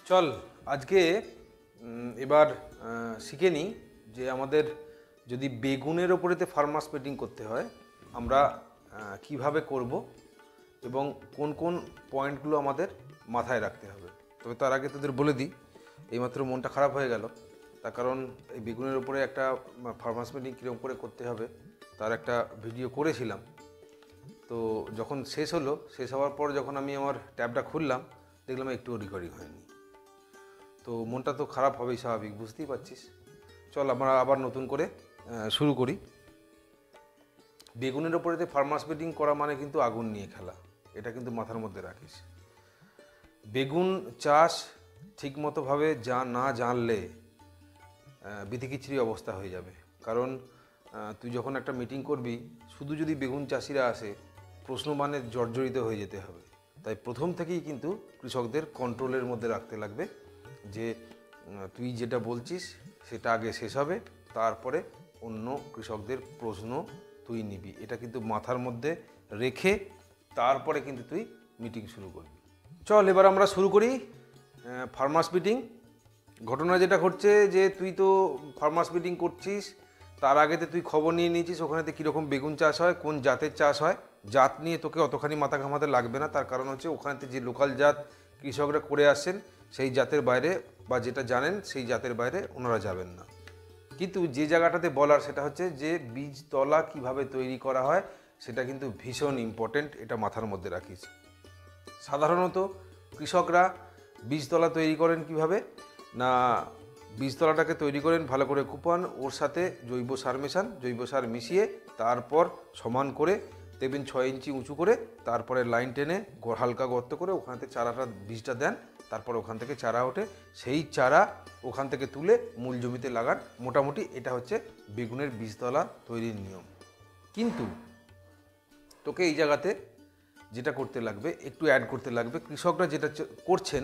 চল আজকে এবার শিখে নিই যে আমাদের যদি বেগুনের ওপরেতে ফার্মার্স মিটিং করতে হয় আমরা কিভাবে করব এবং কোন কোন পয়েন্টগুলো আমাদের মাথায় রাখতে হবে। তবে তার আগে তোদের বলে দিই, এইমাত্র মনটা খারাপ হয়ে গেল, তার কারণ এই বেগুনের ওপরে একটা ফার্মার্স মিটিং কীরকম করে করতে হবে তার একটা ভিডিও করেছিলাম। তো যখন শেষ হলো, শেষ হওয়ার পর যখন আমি আমার ট্যাবটা খুললাম দেখলাম একটুও রেকর্ডিং হয়নি। তো মনটা তো খারাপ হবেই, স্বাভাবিক, বুঝতেই পারছিস। চল আমরা আবার নতুন করে শুরু করি। বেগুনের ওপরেতে ফার্মার্স মিটিং করা মানে কিন্তু আগুন নিয়ে খেলা, এটা কিন্তু মাথার মধ্যে রাখিস। বেগুন চাষ ঠিকমতোভাবে না জানলে বিধিকিচ্ছিরি অবস্থা হয়ে যাবে। কারণ তুই যখন একটা মিটিং করবি, শুধু যদি বেগুন চাষিরা আসে প্রশ্নবাণে জর্জরিত হয়ে যেতে হবে। তাই প্রথম থেকেই কিন্তু কৃষকদের কন্ট্রোলের মধ্যে রাখতে লাগবে যে তুই যেটা বলছিস সেটা আগে শেষ হবে, তারপরে অন্য কৃষকদের প্রশ্ন তুই নিবি। এটা কিন্তু মাথার মধ্যে রেখে তারপরে কিন্তু তুই মিটিং শুরু করবি। চল এবার আমরা শুরু করি ফার্মার্স মিটিং। ঘটনা যেটা ঘটছে যে তুই তো ফার্মার্স মিটিং করছিস, তার আগেতে তুই খবর নিয়ে নিয়েছিস ওখানেতে কীরকম বেগুন চাষ হয়, কোন জাতের চাষ হয়। জাত নিয়ে তোকে অতখানি মাথা ঘামাতে লাগবে না, তার কারণ হচ্ছে ওখানেতে যে লোকাল জাত কৃষকরা করে আসছেন সেই জাতের বাইরে বা যেটা জানেন সেই জাতের বাইরে ওনারা যাবেন না। কিন্তু যে জায়গাটাতে বলার সেটা হচ্ছে যে বীজতলা কিভাবে তৈরি করা হয়, সেটা কিন্তু ভীষণ ইম্পর্টেন্ট, এটা মাথার মধ্যে রাখিস। সাধারণত কৃষকরা বীজতলা তৈরি করেন কিভাবে না, বীজতলাটাকে তৈরি করেন ভালো করে কুপান, ওর সাথে জৈব সার মেশান, জৈব সার মিশিয়ে তারপর সমান করে দেখবেন 6 ইঞ্চি উঁচু করে, তারপরে লাইন টেনে হালকা গর্ত করে ওখানেতে চারাটা বীজটা দেন, তারপর ওখান থেকে চারা ওঠে, সেই চারা ওখান থেকে তুলে মূল জমিতে লাগান। মোটামুটি এটা হচ্ছে বেগুনের বীজতলা তৈরির নিয়ম। কিন্তু তোকে এই জায়গাতে যেটা করতে লাগবে, একটু অ্যাড করতে লাগবে। কৃষকরা যেটা করছেন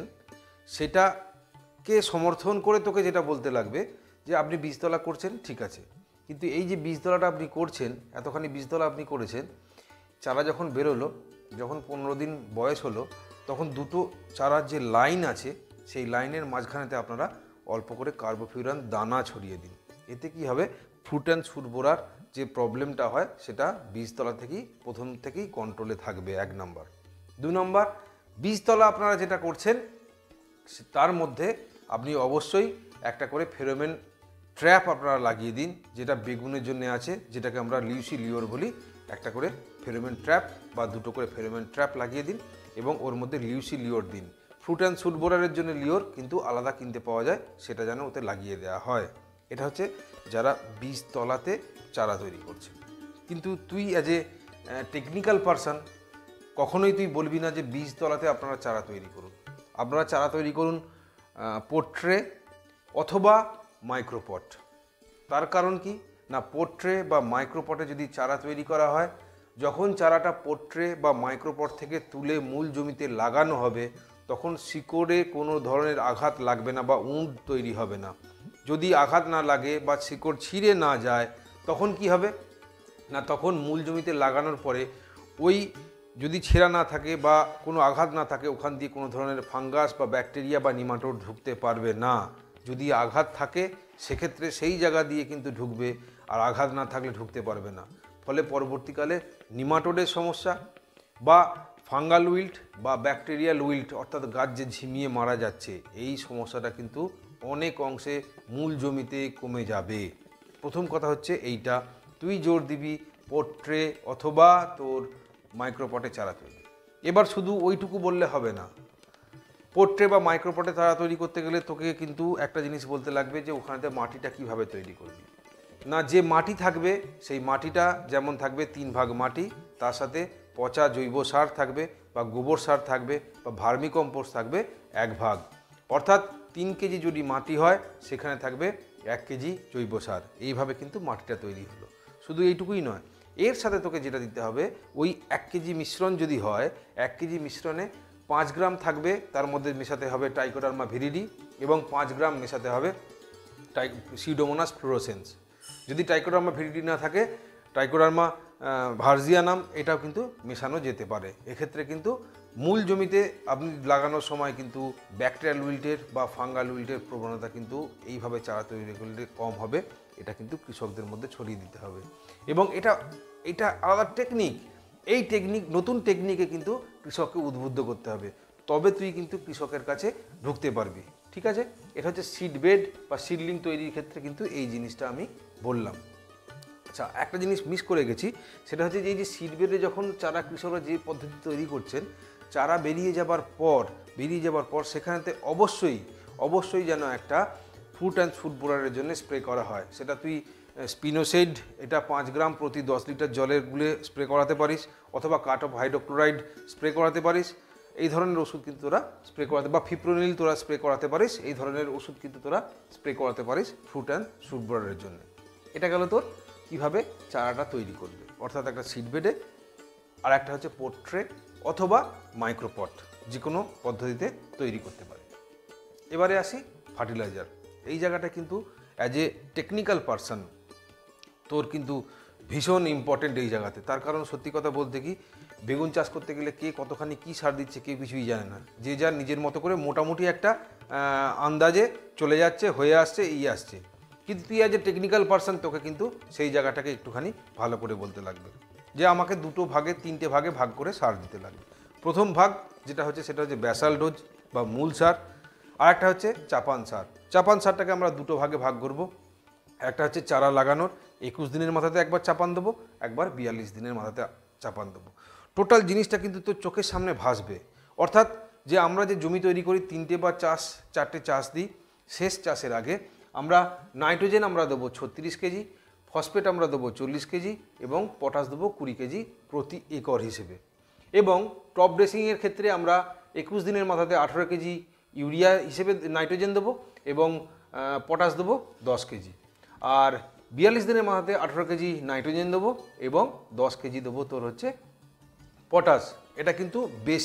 সেটাকে সমর্থন করে তোকে যেটা বলতে লাগবে যে আপনি বীজতলা করছেন ঠিক আছে, কিন্তু এই যে বীজতলাটা আপনি করছেন, এতখানি বীজতলা আপনি করেছেন, চারা যখন বেরোলো, যখন 15 দিন বয়স হলো, তখন দুটো চারার যে লাইন আছে সেই লাইনের মাঝখানেতে আপনারা অল্প করে কার্বোফিউরান দানা ছড়িয়ে দিন। এতে কি হবে, ফ্রুট অ্যান্ড শুট বোরার যে প্রবলেমটা হয় সেটা বীজতলা থেকেই প্রথম থেকেই কন্ট্রোলে থাকবে, 1 নম্বর। 2 নম্বর, বীজতলা আপনারা যেটা করছেন তার মধ্যে আপনি অবশ্যই একটা করে ফেরোমেন ট্র্যাপ আপনারা লাগিয়ে দিন, যেটা বেগুনের জন্য আছে, যেটাকে আমরা লিউসি লিওর বলি। একটা করে ফেরোমেন ট্র্যাপ বা দুটো করে ফেরোমেন ট্র্যাপ লাগিয়ে দিন এবং ওর মধ্যে লিউসি লিওর দিন। ফ্রুট অ্যান্ড শুট বোরারের জন্য লিওর কিন্তু আলাদা কিনতে পাওয়া যায়, সেটা যেন ওতে লাগিয়ে দেওয়া হয়। এটা হচ্ছে যারা বীজতলাতে চারা তৈরি করছে। কিন্তু তুই অ্যাজ এ টেকনিক্যাল পারসন কখনোই তুই বলবি না যে বীজতলাতে আপনারা চারা তৈরি করুন। আপনারা চারা তৈরি করুন পোট্রে অথবা মাইক্রোপট। তার কারণ কি না, পোট্রে বা মাইক্রোপটে যদি চারা তৈরি করা হয়, যখন চারাটা পোট্রে বা মাইক্রোপট থেকে তুলে মূল জমিতে লাগানো হবে তখন শিকড়ে কোনো ধরনের আঘাত লাগবে না বা উঁট তৈরি হবে না। যদি আঘাত না লাগে বা শিকড় ছিঁড়ে না যায় তখন কি হবে না, তখন মূল জমিতে লাগানোর পরে ওই যদি ছেঁড়া না থাকে বা কোনো আঘাত না থাকে, ওখান দিয়ে কোনো ধরনের ফাঙ্গাস বা ব্যাকটেরিয়া বা নিমাটোড ঢুকতে পারবে না। যদি আঘাত থাকে সেক্ষেত্রে সেই জায়গা দিয়ে কিন্তু ঢুকবে, আর আঘাত না থাকলে ঢুকতে পারবে না। ফলে পরবর্তীকালে নিমাটোডের সমস্যা বা ফাঙ্গাল উইল্ট বা ব্যাকটেরিয়াল উইল্ট, অর্থাৎ গাছ যে ঝিমিয়ে মারা যাচ্ছে, এই সমস্যাটা কিন্তু অনেক অংশে মূল জমিতে কমে যাবে। প্রথম কথা হচ্ছে এইটা, তুই জোর দিবি পোট্রে অথবা তোর মাইক্রোপটে চারা তৈরি। এবার শুধু ওইটুকু বললে হবে না, পোট্রে বা মাইক্রোপটে চারা তৈরি করতে গেলে তোকে কিন্তু একটা জিনিস বলতে লাগবে যে ওখানেতে মাটিটা কিভাবে তৈরি করবি। না, যে মাটি থাকবে সেই মাটিটা যেমন থাকবে 3 ভাগ মাটি, তার সাথে পচা জৈব সার থাকবে বা গোবর সার থাকবে বা ভার্মি কম্পোস্ট থাকবে 1 ভাগ। অর্থাৎ 3 কেজি যদি মাটি হয় সেখানে থাকবে 1 কেজি জৈব সার। এইভাবে কিন্তু মাটিটা তৈরি হলো। শুধু এইটুকুই নয়, এর সাথে তোকে যেটা দিতে হবে, ওই 1 কেজি মিশ্রণ যদি হয়, 1 কেজি মিশ্রণে 5 গ্রাম থাকবে, তার মধ্যে মেশাতে হবে ট্রাইকোডার্মা ভিরিডি এবং 5 গ্রাম মেশাতে হবে সিউডোমোনাস ফ্লোরোসেন্স। যদি ট্রাইকোডার্মা ভিরিডি না থাকে, ট্রাইকোডার্মা ভার্জিয়ানাম এটাও কিন্তু মেশানো যেতে পারে। এক্ষেত্রে কিন্তু মূল জমিতে আপনি লাগানোর সময় কিন্তু ব্যাকটেরিয়াল উইল্টের বা ফাঙ্গাল উইল্টের প্রবণতা কিন্তু এইভাবে চারা তৈরি করলে কম হবে। এটা কিন্তু কৃষকদের মধ্যে ছড়িয়ে দিতে হবে এবং এটা আলাদা টেকনিক। এই টেকনিক, নতুন টেকনিকে কিন্তু কৃষককে উদ্বুদ্ধ করতে হবে, তবে তুই কিন্তু কৃষকের কাছে ঢুকতে পারবি। ঠিক আছে, এটা হচ্ছে সিড বেড বা সিডলিং তৈরির ক্ষেত্রে কিন্তু এই জিনিসটা আমি বললাম। আচ্ছা, একটা জিনিস মিস করে গেছি, সেটা হচ্ছে যে এই যে সিড বেডে যখন চারা কৃষকরা যে পদ্ধতি তৈরি করছেন, চারা বেরিয়ে যাবার পর সেখানেতে অবশ্যই যেন একটা ফুট অ্যান্ড ফুট বোরারের জন্য স্প্রে করা হয়। সেটা তুই স্পিনোসেড, এটা 5 গ্রাম প্রতি 10 লিটার জলের গুলে স্প্রে করাতে পারিস, অথবা কাট অফ হাইড্রোক্লোরাইড স্প্রে করাতে পারিস। এই ধরনের ওষুধ কিন্তু তোরা স্প্রে করাতে, বা ফিপ্রোনিল তোরা স্প্রে করাতে পারিস। এই ধরনের ওষুধ কিন্তু তোরা স্প্রে করাতে পারিস ফ্রুট অ্যান্ড ফুট বোরারের জন্য। এটা গেল তোর কীভাবে চারাটা তৈরি করবে, অর্থাৎ একটা সিড বেডে, আর একটা হচ্ছে পোট্রে অথবা মাইক্রোপট, যে কোনো পদ্ধতিতে তৈরি করতে পারে। এবারে আসি ফার্টিলাইজার। এই জায়গাটা কিন্তু অ্যাজ এ টেকনিক্যাল পারসন তোর কিন্তু ভীষণ ইম্পর্টেন্ট এই জায়গাতে। তার কারণ সত্যি কথা বলতে কি, বেগুন চাষ করতে গেলে কে কতখানি কী সার দিচ্ছে কেউ কিছুই জানে না। যে যার নিজের মতো করে মোটামুটি একটা আন্দাজে চলে যাচ্ছে, হয়ে আসছে, আসছে। কিন্তু তুই অ্যাজ এ টেকনিক্যাল পারসন, তোকে কিন্তু সেই জায়গাটাকে একটুখানি ভালো করে বলতে লাগবে যে আমাকে 3টে ভাগে ভাগ করে সার দিতে লাগবে। প্রথম ভাগ যেটা হচ্ছে সেটা হচ্ছে ব্যাসাল ডোজ বা মূল সার, আর একটা হচ্ছে চাপান সার। চাপান সারটাকে আমরা 2টো ভাগে ভাগ করব। একটা হচ্ছে চারা লাগানোর 21 দিনের মাথাতে একবার চাপান দেবো, একবার 42 দিনের মাথাতে চাপান দেবো। টোটাল জিনিসটা কিন্তু তোর চোখের সামনে ভাসবে। অর্থাৎ যে আমরা যে জমি তৈরি করি 3টে বা 4টে চাষ দিই, শেষ চাষের আগে আমরা নাইট্রোজেন আমরা দেবো 36 কেজি, ফসফেট আমরা দেবো 40 কেজি এবং পটাশ দেবো 20 কেজি প্রতি একর হিসেবে। এবং টপ ড্রেসিংয়ের ক্ষেত্রে আমরা 21 দিনের মাথাতে 18 কেজি ইউরিয়া হিসেবে নাইট্রোজেন দেবো এবং পটাশ দেবো 10 কেজি। আর 42 দিনের মাথাতে 18 কেজি নাইট্রোজেন দেবো এবং 10 কেজি দেবো তোর হচ্ছে পটাশ। এটা কিন্তু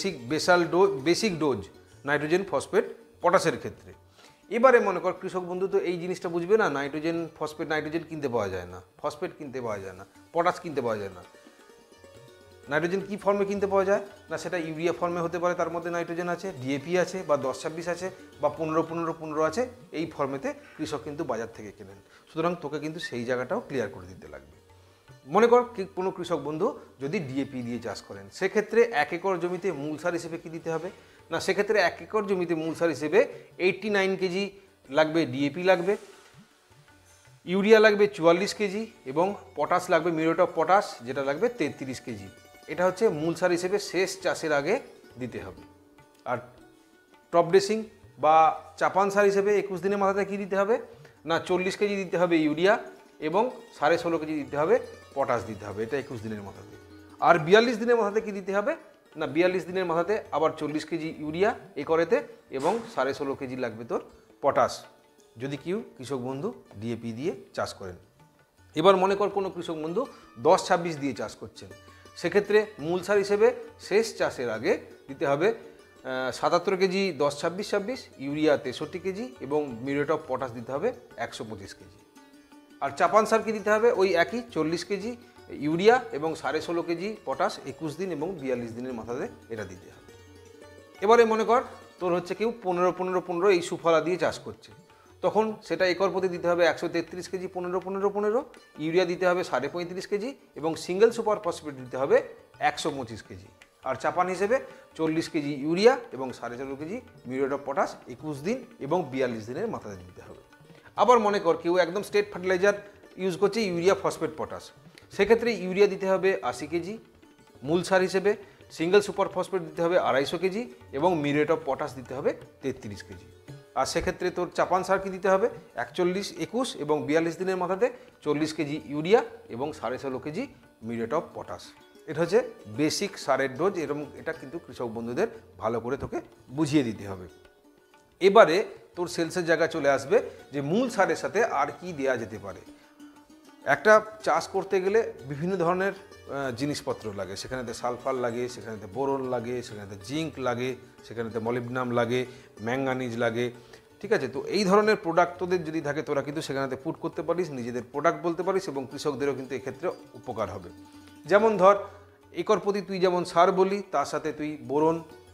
বেসিক ডোজ নাইট্রোজেন, ফসফেট, পটাশের ক্ষেত্রে। এবারে মনে কর কৃষক বন্ধু তো এই জিনিসটা বুঝবে না, নাইট্রোজেন, ফসফেট, নাইট্রোজেন কিনতে পাওয়া যায় না, ফসফেট কিনতে পাওয়া যায় না, পটাশ কিনতে পাওয়া যায় না। নাইট্রোজেন কী ফর্মে কিনতে পাওয়া যায় না, সেটা ইউরিয়া ফর্মে হতে পারে, তার মধ্যে নাইট্রোজেন আছে, ডিএপি আছে, বা 10-26 আছে, বা 15-15-15 আছে। এই ফর্মেতে কৃষক কিন্তু বাজার থেকে কেনেন। সুতরাং তোকে কিন্তু সেই জায়গাটাও ক্লিয়ার করে দিতে লাগবে। মনে কর কোনো কৃষক বন্ধু যদি ডিএপি দিয়ে চাষ করেন, সেক্ষেত্রে 1 একর জমিতে মূল সার হিসেবে কী দিতে হবে না, সেক্ষেত্রে 1 একর জমিতে মূল সার হিসেবে 89 কেজি লাগবে ডিএপি লাগবে, ইউরিয়া লাগবে 44 কেজি এবং পটাশ লাগবে, মিউরেট অফ পটাশ যেটা লাগবে 33 কেজি। এটা হচ্ছে মূল সার হিসেবে শেষ চাষের আগে দিতে হবে। আর টপ ড্রেসিং বা চাপান সার হিসেবে 21 দিনের মাথাতে কী দিতে হবে না, 40 কেজি দিতে হবে ইউরিয়া এবং 16.5 কেজি দিতে হবে পটাশ দিতে হবে, এটা 21 দিনের মাথাতে। আর 42 দিনের মাথাতে কী দিতে হবে না, 42 দিনের মাথাতে আবার 40 কেজি ইউরিয়া একরেতে এবং 16.5 কেজি লাগবে তোর পটাশ, যদি কৃষক বন্ধু ডিএপি দিয়ে চাষ করেন। এবার মনে কর কোনো কৃষক বন্ধু 10-26 দিয়ে চাষ করছেন, সেক্ষেত্রে মূল সার হিসেবে শেষ চাষের আগে দিতে হবে 77 কেজি 10-26-26, ইউরিয়া 63 কেজি এবং মিউরেট অফ পটাশ দিতে হবে 125 কেজি। আর চাপান সার কি দিতে হবে ওই একই 40 কেজি ইউরিয়া এবং 16.5 কেজি পটাশ 21 দিন এবং 42 দিনের মাথাতে এটা দিতে হবে। এবারে মনে কর তোর হচ্ছে কেউ 15-15-15 এই সুফলা দিয়ে চাষ করছে, তখন সেটা একর প্রতি দিতে হবে 133 কেজি 15-15-15, ইউরিয়া দিতে হবে 35.5 কেজি এবং সিঙ্গেল সুপার ফসফেট দিতে হবে 125 কেজি। আর চাপান হিসেবে 40 কেজি ইউরিয়া এবং 14.5 কেজি মিউরেট অফ পটাশ 21 দিন এবং 42 দিনের মাথাতে দিতে হবে। আবার মনে কর কেউ একদম স্টেট ফার্টিলাইজার ইউজ করছে ইউরিয়া, ফসফেট, পটাশ, সেক্ষেত্রে ইউরিয়া দিতে হবে 80 কেজি মূল সার হিসেবে, সিঙ্গেল সুপার ফসফেট দিতে হবে 250 কেজি এবং মিউরেট অফ পটাশ দিতে হবে 33 কেজি। আর সেক্ষেত্রে তোর চাপান সার কি দিতে হবে 41, 21 এবং 42 দিনের মাথাতে 40 কেজি ইউরিয়া এবং 16.5 কেজি মিউরেট অফ পটাশ। এটা হচ্ছে বেসিক সারের ডোজ, এরকম এটা কিন্তু কৃষক বন্ধুদের ভালো করে তোকে বুঝিয়ে দিতে হবে। এবারে তোর সেলসের জায়গা চলে আসবে যে মূল সারের সাথে আর কি দেয়া যেতে পারে। একটা চাষ করতে গেলে বিভিন্ন ধরনের জিনিসপত্র লাগে, সেখানেতে সালফার লাগে, সেখানেতে বোরন লাগে, সেখানেতে জিঙ্ক লাগে, সেখানেতে মলিবডেনাম লাগে, ম্যাঙ্গানিজ লাগে, ঠিক আছে। তো এই ধরনের প্রোডাক্ট তোদের যদি থাকে তোরা কিন্তু সেখানেতে পুট করতে পারিস, নিজেদের প্রোডাক্ট বলতে পারিস এবং কৃষকদেরও কিন্তু এক্ষেত্রে উপকার হবে। যেমন ধর একর প্রতি তুই যেমন সার বলি, তার সাথে তুই বোরন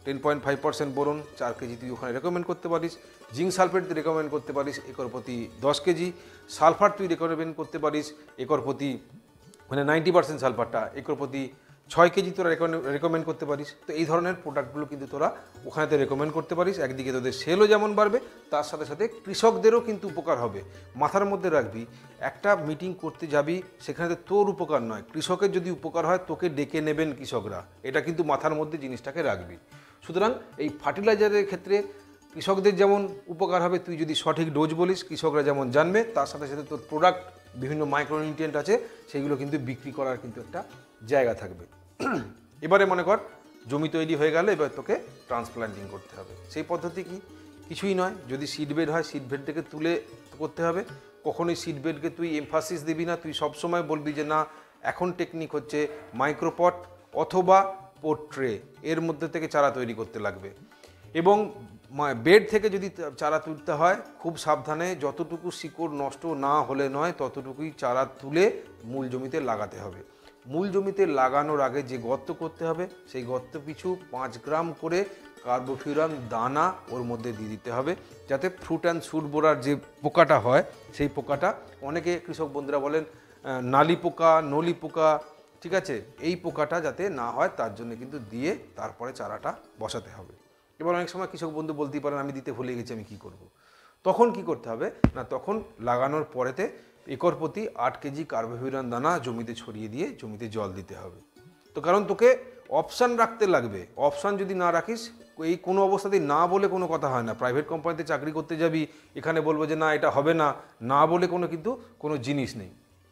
10.5% বোরন 4 কেজি তুই ওখানে রেকমেন্ড করতে পারিস। জিঙ্ক সালফেট তুই রেকমেন্ড করতে পারিস একর প্রতি 10 কেজি। সালফার তুই রেকমেন্ড করতে পারিস একর প্রতি, মানে 90% সালফারটা একর প্রতি 6 কেজি তোরা রেকমেন্ড করতে পারিস। তো এই ধরনের প্রোডাক্টগুলো কিন্তু তোরা ওখানেতে রেকমেন্ড করতে পারিস। একদিকে তোদের সেলও যেমন বাড়বে, তার সাথে সাথে কৃষকদেরও কিন্তু উপকার হবে। মাথার মধ্যে রাখবি, একটা মিটিং করতে যাবি, সেখানে তোর উপকার নয়, কৃষকের যদি উপকার হয় তোকে ডেকে নেবেন কৃষকরা, এটা কিন্তু মাথার মধ্যে জিনিসটাকে রাখবি। সুতরাং এই ফার্টিলাইজারের ক্ষেত্রে কৃষকদের যেমন উপকার হবে, তুই যদি সঠিক ডোজ বলিস কৃষকরা যেমন জানবে, তার সাথে সাথে তোর প্রোডাক্ট বিভিন্ন মাইক্রোনিউট্রিয়েন্ট আছে সেগুলো কিন্তু বিক্রি করার কিন্তু একটা জায়গা থাকবে। এবারে মনে কর জমি তৈরি হয়ে গেলে এবার তোকে ট্রান্সপ্লান্টিং করতে হবে। সেই পদ্ধতি কি? কিছুই নয়, যদি সিডবেড হয় সিডবেডটাকে তুলে করতে হবে। কখনোই সিডবেডকে তুই এমফাসিস দিবি না, তুই সবসময় বলবি যে না এখন টেকনিক হচ্ছে মাইক্রোপট অথবা পোট্রে, এর মধ্যে থেকে চারা তৈরি করতে লাগবে। এবং বেড থেকে যদি চারা তুলতে হয় খুব সাবধানে, যতটুকু শিকড় নষ্ট না হলে নয় ততটুকুই চারা তুলে মূল জমিতে লাগাতে হবে। মূল জমিতে লাগানোর আগে যে গর্ত করতে হবে সেই গর্ত পিছু 5 গ্রাম করে কার্বোফিউরান দানা ওর মধ্যে দিয়ে দিতে হবে, যাতে ফ্রুট অ্যান্ড শুট বোরার যে পোকাটা হয় সেই পোকাটা, অনেকে কৃষক বন্ধুরা বলেন নালি পোকা, নলি পোকা, ঠিক আছে, এই পোকাটা যাতে না হয় তার জন্য কিন্তু দিয়ে তারপরে চারাটা বসাতে হবে। এবার অনেক সময় কৃষক বন্ধু বলতেই পারেন আমি দিতে ভুলে গেছি, আমি কি করব। তখন কি করতে হবে না, তখন লাগানোর পরেতে একর প্রতি 8 কেজি কার্বোফিউরান দানা জমিতে ছড়িয়ে দিয়ে জমিতে জল দিতে হবে। তো কারণ তোকে অপশান রাখতে লাগবে, অপশান যদি না রাখিস এই কোনো অবস্থাতেই না বলে কোনো কথা হয় না। প্রাইভেট কোম্পানিতে চাকরি করতে যাবি, এখানে বলবো যে না এটা হবে না, না বলে কিন্তু কোনো জিনিস নেই।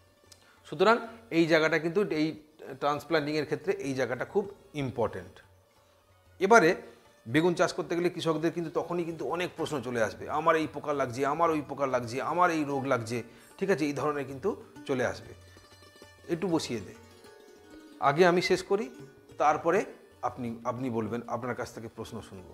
সুতরাং এই জায়গাটা কিন্তু এই ট্রান্সপ্লান্টিংয়ের ক্ষেত্রে এই জায়গাটা খুব ইম্পর্টেন্ট। এবারে বেগুন চাষ করতে গেলে কৃষকদের কিন্তু তখনই কিন্তু অনেক প্রশ্ন চলে আসবে, আমার এই পোকা লাগছে, আমার ওই পোকা লাগছে, আমার এই রোগ লাগছে, ঠিক আছে, এই ধরনের কিন্তু চলে আসবে। একটু বসিয়ে দে, আগে আমি শেষ করি, তারপরে আপনি বলবেন, আপনার কাছ থেকে প্রশ্ন শুনব।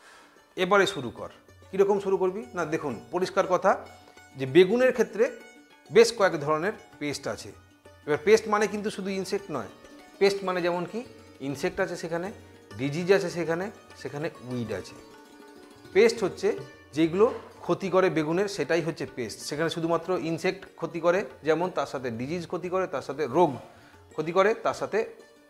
এবারে শুরু কর। কীরকম শুরু করবি না, দেখুন পরিষ্কার কথা যে বেগুনের ক্ষেত্রে বেশ কয়েক ধরনের পেস্ট আছে। এবার পেস্ট মানে কিন্তু শুধু ইনসেক্ট নয়, পেস্ট মানে যেমন কি ইনসেক্ট আছে, সেখানে ডিজিজ আছে, সেখানে উইড আছে। পেস্ট হচ্ছে যেগুলো ক্ষতি করে বেগুনের, সেটাই হচ্ছে পেস্ট। সেখানে শুধুমাত্র ইনসেক্ট ক্ষতি করে যেমন, তার সাথে ডিজিজ ক্ষতি করে, তার সাথে রোগ ক্ষতি করে, তার সাথে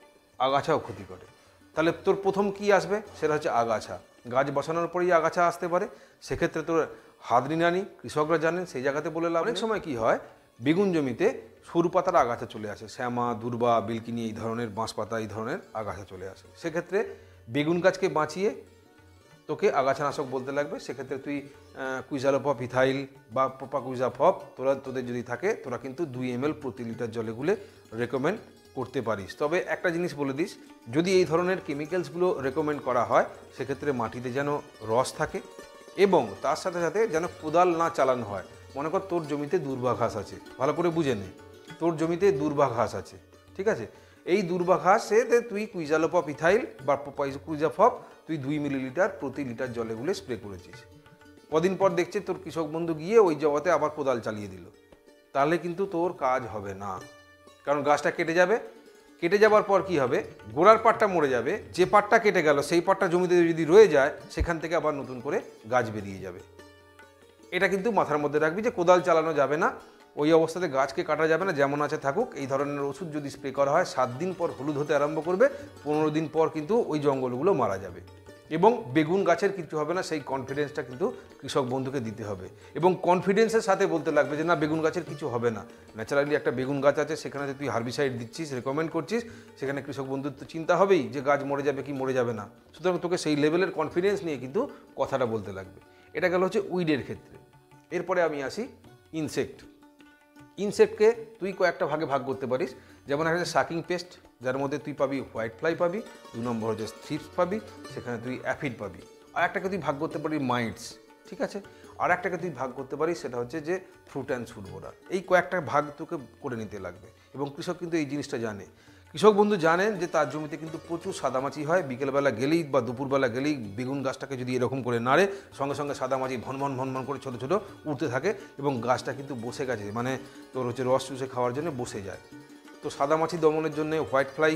আগাছাও ক্ষতি করে। তাহলে তোর প্রথম কি আসবে, সেটা হচ্ছে আগাছা। গাছ বসানোর পরেই আগাছা আসতে পারে, সেক্ষেত্রে তোর হাতড়িনানি কৃষকরা জানেন, সেই জায়গাতে বলে লাভ। অনেক সময় কি হয়, বেগুন জমিতে সরু পাতার আগাছা চলে আসে, শ্যামা, দুর্বা, বিলকিনি, এই ধরনের বাঁশপাতা, এই ধরনের আগাছা চলে আসে। সেক্ষেত্রে বেগুন গাছকে বাঁচিয়ে তোকে আগাছানাশক বলতে লাগবে। সেক্ষেত্রে তুই কুইজালোপপ ইথাইল বা প্রোপাকুইজাফপ তোদের যদি থাকে, তোরা কিন্তু 2 ml প্রতি লিটার জলে গুলে রেকমেন্ড করতে পারিস। তবে একটা জিনিস বলে দিস, যদি এই ধরনের কেমিক্যালসগুলো রেকমেন্ড করা হয় সেক্ষেত্রে মাটিতে যেন রস থাকে এবং তার সাথে সাথে যেন কোদাল না চালানো হয়। মনে কর তোর জমিতে দুর্বা ঘাস আছে, ভালো করে বুঝে নে, তোর জমিতে দুর্বা ঘাস আছে, ঠিক আছে, এই দুর্বা ঘাসেতে তুই কুইজালোপপ ইথাইল বা প্রোপাকুইজাফপ তুই 2 মিলিলিটার প্রতি লিটার জলে গুলে স্প্রে করেছিস। কদিন পর দেখছে তোর কৃষক বন্ধু গিয়ে ওই জগতে আবার কোদাল চালিয়ে দিল, তাহলে কিন্তু তোর কাজ হবে না। কারণ গাছটা কেটে যাবে, কেটে যাবার পর কি হবে, গোড়ার পাটটা মরে যাবে, যে পাটটা কেটে গেল সেই পাটটা জমিতে যদি রয়ে যায় সেখান থেকে আবার নতুন করে গাছ বেরিয়ে যাবে। এটা কিন্তু মাথার মধ্যে রাখবি যে কোদাল চালানো যাবে না, ওই অবস্থাতে গাছকে কাটা যাবে না, যেমন আছে থাকুক। এই ধরনের ওষুধ যদি স্প্রে করা হয় 7 দিন পর হলুদ হতে আরম্ভ করবে, 15 দিন পর কিন্তু ওই জঙ্গলগুলো মারা যাবে এবং বেগুন গাছের কিছু হবে না। সেই কনফিডেন্সটা কিন্তু কৃষক বন্ধুকে দিতে হবে এবং কনফিডেন্সের সাথে বলতে লাগবে যে না বেগুন গাছের কিছু হবে না। ন্যাচারালি একটা বেগুন গাছ আছে, সেখানে তুই হার্বিসাইড দিচ্ছিস, রেকমেন্ড করছিস, সেখানে কৃষক বন্ধুর তো চিন্তা হবেই যে গাছ মরে যাবে কি মরে যাবে না। সুতরাং তোকে সেই লেভেলের কনফিডেন্স নিয়ে কিন্তু কথাটা বলতে লাগবে। এটা গেল হচ্ছে উইডের ক্ষেত্রে। এরপরে আমি আসি ইনসেক্ট। ইনসেক্টকে তুই কয়েকটা ভাগে ভাগ করতে পারিস, যেমন একটা শাকিং পেস্ট, যার মধ্যে তুই পাবি হোয়াইট ফ্লাই পাবি, 2 নম্বর হচ্ছে থ্রিপস পাবি, সেখানে তুই অ্যাফিড পাবি। আর একটাকে তুই ভাগ করতে পারিস মাইটস, ঠিক আছে, আর একটাকে তুই ভাগ করতে পারিস সেটা হচ্ছে যে ফ্রুট অ্যান্ড শুট বোরার। এই কয়েকটা ভাগ তোকে করে নিতে লাগবে এবং কৃষক কিন্তু এই জিনিসটা জানে। কৃষক বন্ধু জানেন যে তার জমিতে কিন্তু প্রচুর সাদামাছি হয়, বিকেলবেলা গেলেই বা দুপুরবেলা গেলেই বেগুন গাছটাকে যদি এরকম করে নাড়ে, সঙ্গে সঙ্গে সাদামাছি ভনভন ভনভন করে ছোটো ছোটো উঠতে থাকে এবং গাছটা কিন্তু বসে গেছে, মানে তোর হচ্ছে রস চুষে খাওয়ার জন্য বসে যায়। তো সাদামাছি দমনের জন্য হোয়াইট ফ্লাই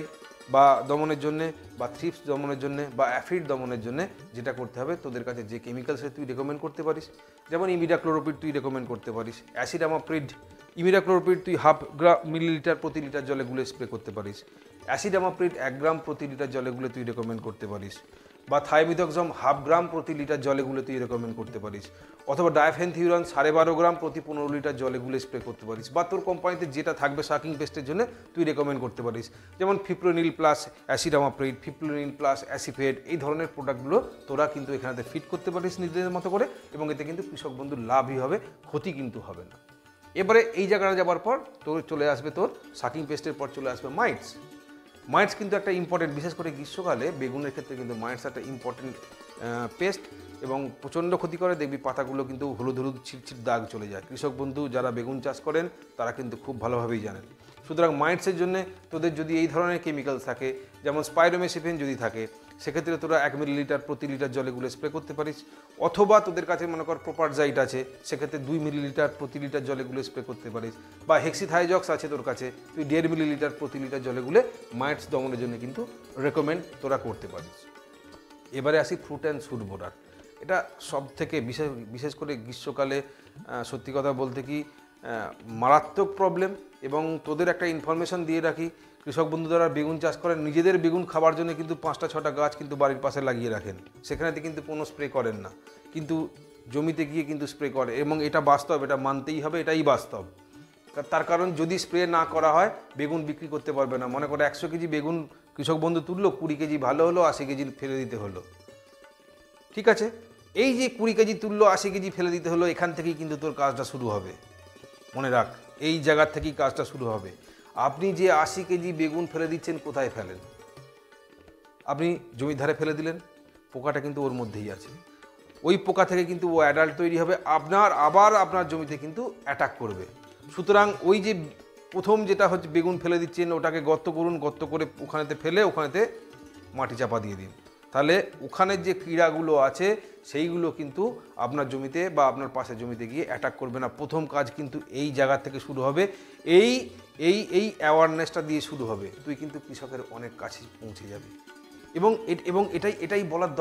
বা দমনের জন্যে বা থ্রিপস দমনের জন্যে বা অ্যাফিড দমনের জন্যে যেটা করতে হবে, তোদের কাছে যে কেমিক্যালসে তুই রেকমেন্ড করতে পারিস, যেমন ইমিডাক্লোরোপিড তুই রেকমেন্ড করতে পারিস, অ্যাসিডামাপ্রিড ইমিডাক্লোরোপিড তুই 1/2 মিলিলিটার প্রতি লিটার জলে গুলে স্প্রে করতে পারিস, অ্যাসিডামাপ্রিড 1 গ্রাম প্রতি লিটার জলে গুলে তুই রেকমেন্ড করতে পারিস, বা থাইমিথক্সম 1/2 গ্রাম প্রতি লিটার জলে গুলে তুই রেকমেন্ড করতে পারিস, অথবা ডায়াফেনথিউরান 12.5 গ্রাম প্রতি 15 লিটার জলে গুলে স্প্রে করতে পারিস, বা তোর কোম্পানিতে যেটা থাকবে সাকিং পেস্টের জন্য তুই রেকমেন্ড করতে পারিস, যেমন fipronil plus acetamiprid, fipronil plus acephate, এই ধরনের প্রোডাক্টগুলো তোরা কিন্তু এখানে ফিট করতে পারিস নিজেদের মতো করে, এবং এতে কিন্তু কৃষক বন্ধুর লাভই হবে, ক্ষতি কিন্তু হবে না। এবারে এই জায়গাটা যাবার পর তোর চলে আসবে তোর সাকিং পেস্টের পর চলে আসবে মাইটস। মাইটস কিন্তু একটা ইম্পর্টেন্ট, বিশেষ করে গ্রীষ্মকালে বেগুনের ক্ষেত্রে কিন্তু মাইটস একটা ইম্পর্টেন্ট পেস্ট, এবং প্রচণ্ড ক্ষতি করে। দেখবি পাতাগুলো কিন্তু হলুদ হলুদ ছিটছিট দাগ চলে যায়। কৃষক বন্ধু যারা বেগুন চাষ করেন তারা কিন্তু খুব ভালোভাবেই জানেন। সুতরাং মাইটসের জন্য তোদের যদি এই ধরনের কেমিক্যালস থাকে, যেমন স্পাইরোমেসিফেন যদি থাকে, সেক্ষেত্রে তোরা 1 মিলিলিটার প্রতি লিটার জলে গুলে স্প্রে করতে পারিস, অথবা তোদের কাছে মনে কর প্রোপারজাইট আছে, সেক্ষেত্রে 2 মিলিলিটার প্রতি লিটার জলে গুলে স্প্রে করতে পারিস, বা হেক্সিথাইজক্স আছে তোর কাছে, তুই 1.5 মিলিলিটার প্রতি লিটার জলে গুলে মাইটস দমনের জন্য কিন্তু রেকমেন্ড তোরা করতে পারিস। এবারে আসি ফ্রুট অ্যান্ড শুট বোরার। এটা সব থেকে বিশেষ করে গ্রীষ্মকালে সত্যি কথা বলতে কি মারাত্মক প্রবলেম। এবং তোদের একটা ইনফরমেশন দিয়ে রাখি, কৃষক বন্ধু যারা বেগুন চাষ করেন নিজেদের বেগুন খাবার জন্য কিন্তু 5টা-6টা গাছ কিন্তু বাড়ির পাশে লাগিয়ে রাখেন, সেখানেতে কিন্তু কোনো স্প্রে করেন না, কিন্তু জমিতে গিয়ে কিন্তু স্প্রে করে, এবং এটা বাস্তব, এটা মানতেই হবে, এটাই বাস্তব। তার কারণ যদি স্প্রে না করা হয় বেগুন বিক্রি করতে পারবে না। মনে করে 100 কেজি বেগুন কৃষক বন্ধু তুললো, 20 কেজি ভালো হলো, 80 কেজি ফেলে দিতে হলো। ঠিক আছে, এই যে 20 কেজি তুললো, 80 কেজি ফেলে দিতে হলো, এখান থেকেই কিন্তু তোর কাজটা শুরু হবে। মনে রাখ, এই জায়গার থেকেই কাজটা শুরু হবে। আপনি যে 80 কেজি বেগুন ফেলে দিচ্ছেন, কোথায় ফেলেন? আপনি জমির ধারে ফেলে দিলেন, পোকাটা কিন্তু ওর মধ্যেই আছে। ওই পোকা থেকে কিন্তু ও অ্যাডাল্ট তৈরি হবে, আপনার জমিতে কিন্তু অ্যাটাক করবে। সুতরাং ওই যে প্রথম যেটা হচ্ছে বেগুন ফেলে দিচ্ছেন, ওটাকে গর্ত করুন, গর্ত করে ওখানেতে ফেলে ওখানেতে মাটি চাপা দিয়ে দিন। তাহলে ওখানের যে কীড়াগুলো আছে সেইগুলো কিন্তু আপনার জমিতে বা আপনার পাশের জমিতে গিয়ে অ্যাটাক করবে না। প্রথম কাজ কিন্তু এই জায়গা থেকে শুরু হবে, এই এই এই অ্যাওয়ারনেসটা দিয়ে শুরু হবে। তুই কিন্তু কৃষকের অনেক কাছে পৌঁছে যাবে, এবং এটাই বলার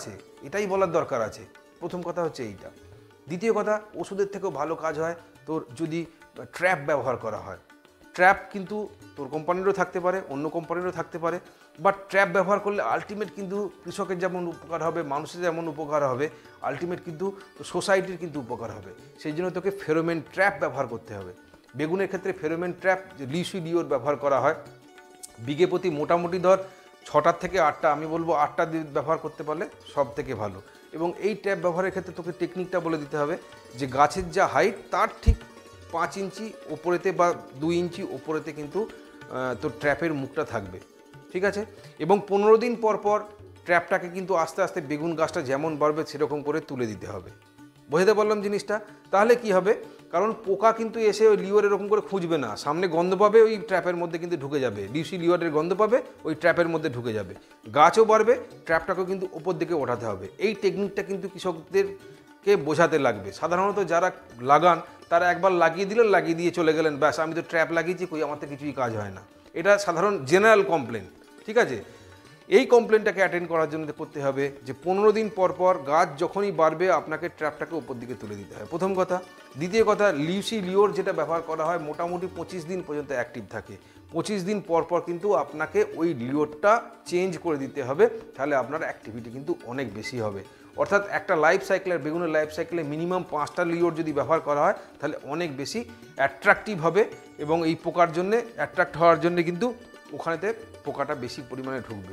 দরকার আছে। প্রথম কথা হচ্ছে এইটা। দ্বিতীয় কথা, ওষুধের থেকেও ভালো কাজ হয় তোর যদি ট্র্যাপ ব্যবহার করা হয়। ট্র্যাপ কিন্তু তোর কোম্পানিরও থাকতে পারে, অন্য কোম্পানিরও থাকতে পারে, বাট ট্র্যাপ ব্যবহার করলে আলটিমেট কিন্তু কৃষকের যেমন উপকার হবে, মানুষের যেমন উপকার হবে, আলটিমেট কিন্তু সোসাইটির কিন্তু উপকার হবে। সেই জন্য তোকে ফেরোমেন ট্র্যাপ ব্যবহার করতে হবে। বেগুনের ক্ষেত্রে ফেরোমেন ট্র্যাপ লিউসিডিওর ব্যবহার করা হয়। বিঘে প্রতি মোটামুটি ধর 6টার থেকে 8টা, আমি বলবো 8টা ব্যবহার করতে পারলে সব থেকে ভালো। এবং এই ট্র্যাপ ব্যবহারের ক্ষেত্রে তোকে টেকনিকটা বলে দিতে হবে যে গাছের যা হাইট তার ঠিক 5 ইঞ্চি ওপরেতে বা 2 ইঞ্চি ওপরেতে কিন্তু তোর ট্র্যাপের মুখটা থাকবে। ঠিক আছে, এবং 15 দিন পর পর ট্র্যাপটাকে কিন্তু আস্তে আস্তে বেগুন গাছটা যেমন বাড়বে সেরকম করে তুলে দিতে হবে। বোঝাতে পারলাম জিনিসটা? তাহলে কি হবে, কারণ পোকা কিন্তু এসে ওই লিওর এরকম করে খুঁজবে না, সামনে গন্ধ পাবে, ওই ট্র্যাপের মধ্যে কিন্তু ঢুকে যাবে, ডিউসি লিওরের গন্ধ পাবে, ওই ট্র্যাপের মধ্যে ঢুকে যাবে, গাছও বাড়বে, ট্র্যাপটাকেও কিন্তু ওপর দিকে ওঠাতে হবে। এই টেকনিকটা কিন্তু কৃষকদেরকে বোঝাতে লাগবে। সাধারণত যারা লাগান তারা একবার লাগিয়ে দিলেন, লাগিয়ে দিয়ে চলে গেলেন, ব্যাস আমি তো ট্র্যাপ লাগিয়েছি, কই আমার তো কিছুই কাজ হয় না। এটা সাধারণ জেনারেল কমপ্লেন। ঠিক আছে, এই কমপ্লেনটাকে অ্যাটেন্ড করার জন্য করতে হবে যে 15 দিন পর পর গাছ যখনই বাড়বে আপনাকে ট্র্যাপটাকে ওপর দিকে তুলে দিতে হবে, প্রথম কথা। দ্বিতীয় কথা, লিউসি লিওর যেটা ব্যবহার করা হয় মোটামুটি 25 দিন পর্যন্ত অ্যাক্টিভ থাকে। 25 দিন পর পর কিন্তু আপনাকে ওই লিওরটা চেঞ্জ করে দিতে হবে, তাহলে আপনার অ্যাক্টিভিটি কিন্তু অনেক বেশি হবে। অর্থাৎ একটা লাইফ সাইকেলের, বেগুনের লাইফ সাইকেলে মিনিমাম 5টা লিওর যদি ব্যবহার করা হয় তাহলে অনেক বেশি অ্যাট্রাকটিভ হবে, এবং এই পোকার জন্যে অ্যাট্রাক্ট হওয়ার জন্যে কিন্তু ওখানেতে পোকাটা বেশি পরিমাণে ঢুকবে।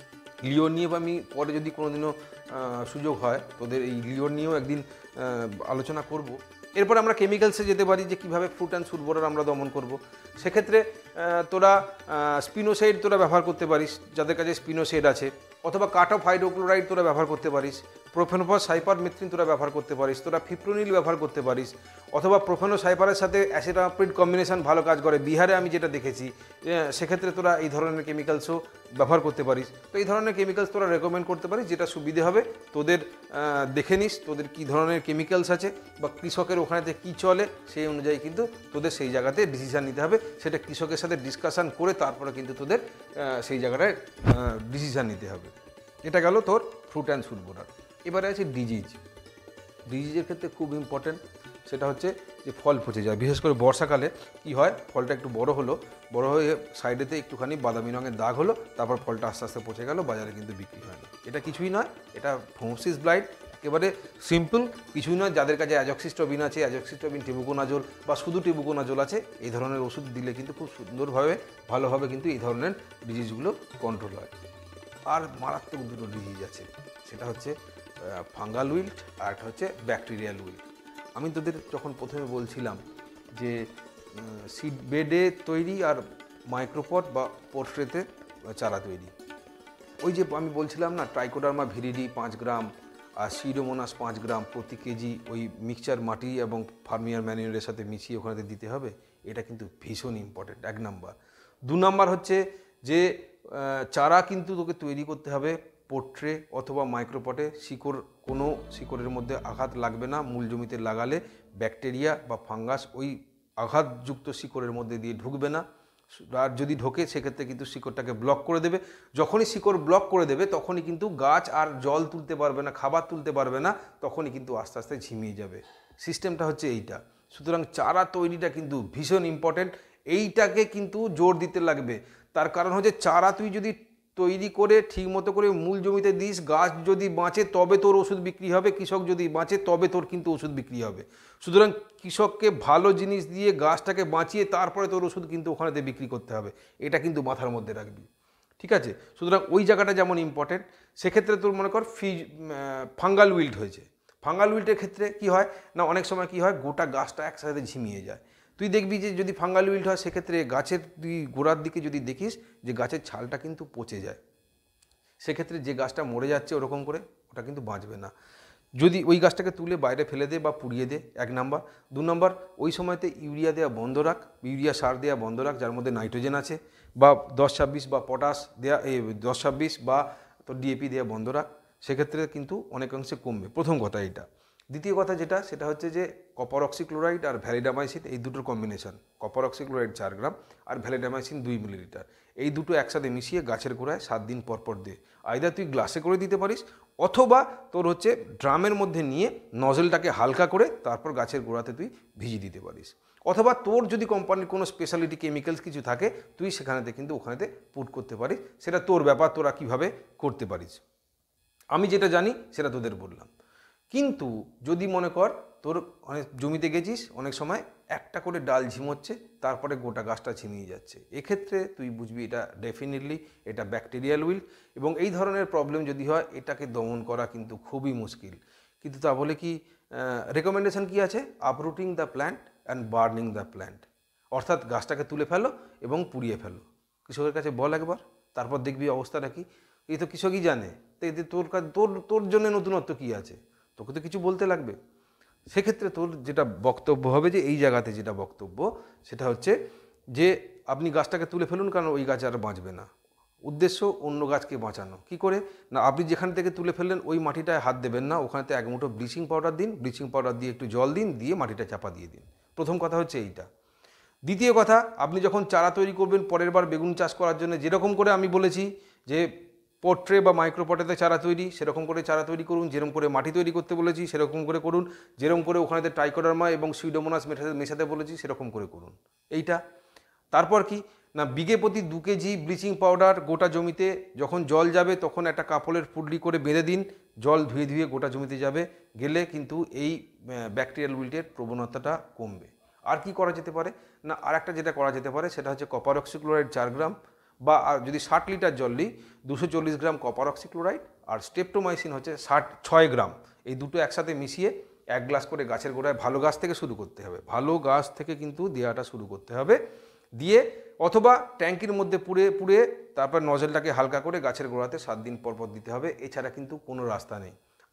লিওর নিয়ে আমি পরে যদি কোনোদিনও সুযোগ হয় তোদের এই লিওর নিয়েও একদিন আলোচনা করব। এরপর আমরা কেমিক্যালসে যেতে পারি যে কীভাবে ফ্রুট অ্যান্ড শুট বোরার আমরা দমন করব। সেক্ষেত্রে তোরা স্পিনোসাইড তোরা ব্যবহার করতে পারিস যাদের কাছে স্পিনোসাইড আছে, অথবা কাট অফ হাইড্রোক্লোরাইড তোরা ব্যবহার করতে পারিস। প্রোফেনোফস সাইপারমেথ্রিন তোরা ব্যবহার করতে পারিস, তোরা ফিপ্রোনিল ব্যবহার করতে পারিস, অথবা প্রোফেনো সাইপারের সাথে অ্যাসিটামাপ্রিড কম্বিনেশন ভালো কাজ করে। বিহারে আমি যেটা দেখেছি, সেক্ষেত্রে তোরা এই ধরনের কেমিক্যালসও ব্যবহার করতে পারিস। তো এই ধরনের কেমিক্যালস তোরা রেকমেন্ড করতে পারিস, যেটা সুবিধে হবে তোদের। দেখে নিস তোদের কী ধরনের কেমিক্যালস আছে বা কৃষকের ওখানেতে কী চলে, সেই অনুযায়ী কিন্তু তোদের সেই জায়গাতে ডিসিশান নিতে হবে। সেটা কৃষকের সাথে ডিসকাশান করে তারপরে কিন্তু তোদের সেই জায়গাটায় ডিসিশান নিতে হবে। এটা গেল তোর ফ্রুট অ্যান্ড শুট বোরার। এবারে আছে ডিজিজের ক্ষেত্রে খুব ইম্পর্টেন্ট, সেটা হচ্ছে যে ফল পচে যায়। বিশেষ করে বর্ষাকালে কি হয়, ফলটা একটু বড় হয়ে সাইডেতে একটুখানি বাদামি রঙের দাগ হলো, তারপর ফলটা আস্তে আস্তে পচে গেল, বাজারে কিন্তু বিক্রি হয় না। এটা কিছুই নয়, এটা ফোমোসিস ব্লাইট, একেবারে সিম্পল, কিছুই নয়। যাদের কাছে অ্যাজক্সিস্ট্রবিন আছে, অ্যাজক্সিস্ট্রবিন টেবুকোনাজোল বা শুধু টেবুকোনাজোল আছে, এই ধরনের ওষুধ দিলে কিন্তু খুব সুন্দরভাবে ভালোভাবে কিন্তু এই ধরনের ডিজিজগুলো কন্ট্রোল হয়। আর মারাত্মক দুটো ডিজিজ আছে, সেটা হচ্ছে ফাঙ্গাল উইল্ট আর একটা হচ্ছে ব্যাকটেরিয়াল উইল্ট। আমি তোদের যখন প্রথমে বলছিলাম যে সিড বেডে তৈরি আর মাইক্রোপট বা পোর্ট্রেতে চারা তৈরি, ওই যে আমি বলছিলাম না, ট্রাইকোডার্মা ভিরিডি 5 গ্রাম আর সিডোমোনাস 5 গ্রাম প্রতি কেজি ওই মিক্সচার মাটি এবং ফার্মিয়ার ম্যানিউরের সাথে মিশিয়ে ওখানে দিতে হবে। এটা কিন্তু ভীষণ ইম্পর্টেন্ট, 1 নাম্বার। 2 নাম্বার হচ্ছে যে চারা কিন্তু তোকে তৈরি করতে হবে পোট্রে অথবা মাইক্রোপটে। কোনো শিকড়ের মধ্যে আঘাত লাগবে না। মূল জমিতে লাগালে ব্যাকটেরিয়া বা ফাঙ্গাস ওই আঘাতযুক্ত শিকড়ের মধ্যে দিয়ে ঢুকবে না, আর যদি ঢোকে সেক্ষেত্রে কিন্তু শিকড়টাকে ব্লক করে দেবে। যখনই শিকড় ব্লক করে দেবে তখনই কিন্তু গাছ আর জল তুলতে পারবে না, খাবার তুলতে পারবে না, তখনই কিন্তু আস্তে আস্তে ঝিমিয়ে যাবে। সিস্টেমটা হচ্ছে এইটা। সুতরাং চারা তৈরিটা কিন্তু ভীষণ ইম্পর্টেন্ট, এইটাকে কিন্তু জোর দিতে লাগবে। তার কারণ হচ্ছে চারা তুই যদি তৈরি করে ঠিক মতো করে মূল জমিতে দিস, গাছ যদি বাঁচে তবে তোর ওষুধ বিক্রি হবে, কৃষক যদি বাঁচে তবে তোর কিন্তু ওষুধ বিক্রি হবে। সুতরাং কৃষককে ভালো জিনিস দিয়ে গাছটাকে বাঁচিয়ে তারপরে তোর ওষুধ কিন্তু ওখানেতে বিক্রি করতে হবে, এটা কিন্তু মাথার মধ্যে রাখবি, ঠিক আছে? সুতরাং ওই জায়গাটা যেমন ইম্পর্টেন্ট, সেক্ষেত্রে তোর মনে কর ফাঙ্গাল উইল্ট হয়েছে। ফাঙ্গাল উইল্টের ক্ষেত্রে কি হয় না, অনেক সময় কি হয়, গোটা গাছটা একসাথে ঝিমিয়ে যায়। তুই দেখবি যে যদি ফাঙ্গাল উইল্ট হয় সেক্ষেত্রে গাছের তুই গোড়ার দিকে যদি দেখিস যে গাছের ছালটা কিন্তু পচে যায়, সেক্ষেত্রে যে গাছটা মরে যাচ্ছে ওরকম করে, ওটা কিন্তু বাঁচবে না। যদি ওই গাছটাকে তুলে বাইরে ফেলে দে বা পুড়িয়ে দে, 1 নাম্বার। 2 নাম্বার, ওই সময়তে ইউরিয়া দেওয়া বন্ধ রাখ, ইউরিয়া সার দেওয়া বন্ধ রাখ যার মধ্যে নাইট্রোজেন আছে, বা 10-26 বা পটাশ দেওয়া, 10-26 বা তোর ডিএপি দেওয়া বন্ধ রাখ, সেক্ষেত্রে কিন্তু অনেকাংশে কমবে। প্রথম কথা এইটা। দ্বিতীয় কথা যেটা, সেটা হচ্ছে যে কপার অক্সিক্লোরাইড আর ভ্যালিডামাইসিন, এই দুটোর কম্বিনেশন। কপার অক্সিক্লোরাইড 4 গ্রাম আর ভ্যালিডামাইসিন 2 মিলিলিটার, এই দুটো একসাথে মিশিয়ে গাছের গোড়ায় 7 দিন পর পর দে। আইদার তুই গ্লাসে করে দিতে পারিস, অথবা তোর হচ্ছে ড্রামের মধ্যে নিয়ে নজলটাকে হালকা করে তারপর গাছের গোড়াতে তুই ভিজিয়ে দিতে পারিস। অথবা তোর যদি কোম্পানির কোনো স্পেশালিটি কেমিক্যালস কিছু থাকে, তুই সেখানেতে কিন্তু ওখানেতে পুট করতে পারিস, সেটা তোর ব্যাপার, তোরা কীভাবে করতে পারিস। আমি যেটা জানি সেটা তোদের বললাম। কিন্তু যদি মনে কর তোর অনেক জমিতে গেছিস, অনেক সময় একটা করে ডাল ঝিমোচ্ছে, তারপরে গোটা গাছটা ঝিমিয়ে যাচ্ছে, এক্ষেত্রে তুই বুঝবি এটা ডেফিনেটলি এটা ব্যাকটেরিয়াল উইল্ট। এবং এই ধরনের প্রবলেম যদি হয়, এটাকে দমন করা কিন্তু খুবই মুশকিল। কিন্তু তা বলে কি রেকমেন্ডেশন কি আছে, uprooting the plant and burning the plant, অর্থাৎ গাছটাকে তুলে ফেলো এবং পুড়িয়ে ফেলো। কৃষকের কাছে বল একবার, তারপর দেখবি অবস্থাটা কি। এই তো কৃষকই জানে, তো এতে তোর জন্য নতুনত্ব কী আছে, তোকে তো কিছু বলতে লাগবে। সেক্ষেত্রে তোর যেটা বক্তব্য হবে, যে এই জায়গাতে যেটা বক্তব্য, সেটা হচ্ছে যে আপনি গাছটাকে তুলে ফেলুন, কারণ ওই গাছ আর বাঁচবে না। উদ্দেশ্য অন্য গাছকে বাঁচানো। কি করে না, আপনি যেখান থেকে তুলে ফেললেন ওই মাটিটায় হাত দেবেন না, ওখানেতে 1 মুঠো ব্লিচিং পাউডার দিন, ব্লিচিং পাউডার দিয়ে একটু জল দিন, দিয়ে মাটিটা চাপা দিয়ে দিন। প্রথম কথা হচ্ছে এইটা। দ্বিতীয় কথা, আপনি যখন চারা তৈরি করবেন পরের বার বেগুন চাষ করার জন্য, যেরকম করে আমি বলেছি যে পোট্রে বা মাইক্রোপটেতে চারা তৈরি, সেরকম করে চারা তৈরি করুন। যেরকম করে মাটি তৈরি করতে বলেছি সেরকম করে করুন। যেরকম করে ওখানেতে ট্রাইকোডার্মা এবং সিউডোমোনাস মেশাতে বলেছি সেরকম করে করুন। এইটা। তারপর কি না, বিঘে প্রতি 2 কেজি ব্লিচিং পাউডার গোটা জমিতে যখন জল যাবে তখন একটা কাপড়ের পুডলি করে বেঁধে দিন, জল ধুয়ে ধুয়ে গোটা জমিতে যাবে, গেলে কিন্তু এই ব্যাকটেরিয়াল উইল্টের প্রবণতাটা কমবে। আর কি করা যেতে পারে না, আর একটা যেটা করা যেতে পারে সেটা হচ্ছে কপার অক্সিক্লোরাইড 4 গ্রাম, বা যদি 60 লিটার জল নিই 240 গ্রাম কপার অক্সিক্লোরাইড, আর স্টেপটোমাইসিন হচ্ছে 6 গ্রাম, এই দুটো একসাথে মিশিয়ে 1 গ্লাস করে গাছের গোড়ায়, ভালো গাছ থেকে শুরু করতে হবে, ভালো গাছ থেকে কিন্তু দেওয়াটা শুরু করতে হবে, দিয়ে অথবা ট্যাঙ্কির মধ্যে পুড়ে তারপর নজলটাকে হালকা করে গাছের গোড়াতে 7 দিন পর পর দিতে হবে। এছাড়া কিন্তু কোনো রাস্তা নেই।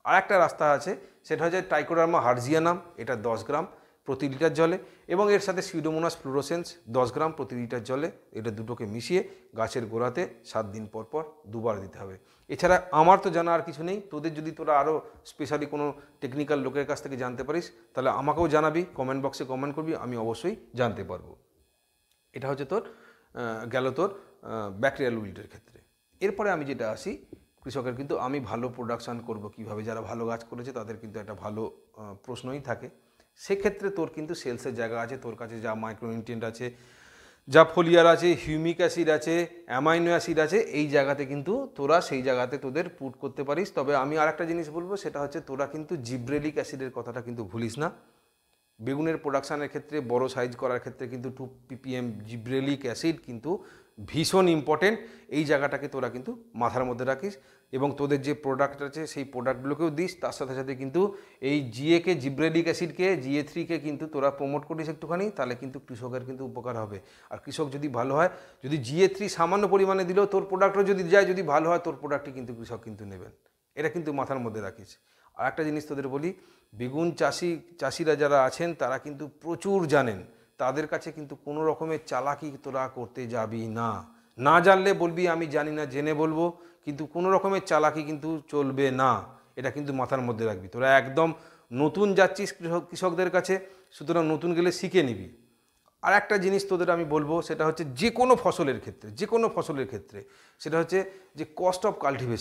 আর একটা রাস্তা আছে, সেটা হচ্ছে ট্রাইকোডার্মা হার্জিয়ানাম, এটা 10 গ্রাম প্রতি লিটার জলে, এবং এর সাথে সিউডোমোনাস ফ্লুরোসেন্স 10 গ্রাম প্রতি লিটার জলে, এটা দুটোকে মিশিয়ে গাছের গোড়াতে 7 দিন পর পর 2 বার দিতে হবে। এছাড়া আমার তো জানা আর কিছু নেই, তোদের যদি তোরা আরও স্পেশালি কোনো টেকনিক্যাল লোকের কাছ থেকে জানতে পারিস তাহলে আমাকেও জানাবি, কমেন্ট বক্সে কমেন্ট করবি, আমি অবশ্যই জানতে পারবো। এটা হচ্ছে তোর গেল তোর ব্যাকটেরিয়াল উইল্টের ক্ষেত্রে। এরপরে আমি যেটা আসি, কৃষকের কিন্তু আমি ভালো প্রোডাকশান করব কীভাবে, যারা ভালো গাছ করেছে তাদের কিন্তু একটা ভালো প্রশ্নই থাকে। সেক্ষেত্রে তোর কিন্তু সেলসের জায়গা আছে, তোর কাছে যা মাইক্রোনিউট্রিয়েন্ট আছে, যা ফোলিয়ার আছে, হিউমিক অ্যাসিড আছে, অ্যামাইনো অ্যাসিড আছে, এই জায়গাতে কিন্তু তোরা সেই জায়গাতে তোদের পুট করতে পারিস। তবে আমি আর একটা জিনিস বলবো, সেটা হচ্ছে তোরা কিন্তু জিব্রেলিক অ্যাসিডের কথাটা কিন্তু ভুলিস না। বেগুনের প্রোডাকশানের ক্ষেত্রে, বড় সাইজ করার ক্ষেত্রে কিন্তু 2 ppm জিব্রেলিক অ্যাসিড কিন্তু ভীষণ ইম্পর্টেন্ট। এই জায়গাটাকে তোরা কিন্তু মাথার মধ্যে রাখিস, এবং তোদের যে প্রোডাক্ট আছে সেই প্রোডাক্টগুলোকেও দিস। তার সাথে সাথে কিন্তু এই জিএকে, জিব্রেলিক অ্যাসিডকে, GA3-কে কিন্তু তোরা প্রমোট করিস একটুখানি, তাহলে কিন্তু কৃষকের কিন্তু উপকার হবে। আর কৃষক যদি ভালো হয়, যদি GA3 সামান্য পরিমাণে দিলেও তোর প্রোডাক্টও যদি যায়, যদি ভালো হয়, তোর প্রোডাক্টই কিন্তু কৃষক কিন্তু নেবেন। এটা কিন্তু মাথার মধ্যে রাখিস। আর একটা জিনিস তোদের বলি, বেগুন চাষিরা যারা আছেন তারা কিন্তু প্রচুর জানেন, তাদের কাছে কিন্তু কোনো রকমের চালাকি তোরা করতে যাবি না। না জানলে বলবি আমি জানি না, জেনে বলবো, কিন্তু কোনো রকমের চালাকি কিন্তু চলবে না। এটা কিন্তু মাথার মধ্যে রাখবি। তোরা একদম নতুন যাচ্ছিস কৃষকদের কাছে, সুতরাং নতুন গেলে শিখে নিবি। আর একটা জিনিস তোদের আমি বলবো, সেটা হচ্ছে যে কোনো ফসলের ক্ষেত্রে সেটা হচ্ছে যে কস্ট অফ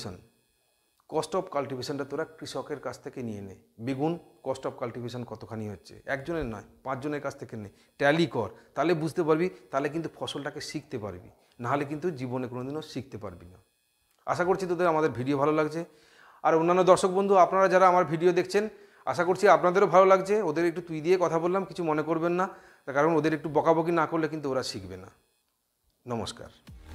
কাল্টিভেশনটা তোরা কৃষকের কাছ থেকে নিয়ে নে। বেগুন কস্ট অফ কাল্টিভেশন কতখানি হচ্ছে, একজনের নয় 5 জনের কাছ থেকে নে, ট্যালি কর, তাহলে বুঝতে পারবি, তাহলে কিন্তু ফসলটাকে শিখতে পারবি, নাহলে কিন্তু জীবনে কোনোদিনও শিখতে পারবি না। আশা করছি তোদের আমাদের ভিডিও ভালো লাগছে। আর অন্যান্য দর্শক বন্ধু, আপনারা যারা আমার ভিডিও দেখছেন, আশা করছি আপনাদেরও ভালো লাগছে। ওদের একটু তুই দিয়ে কথা বললাম, কিছু মনে করবেন না, তার কারণ ওদের একটু বকাবকি না করলে কিন্তু ওরা শিখবে না। নমস্কার।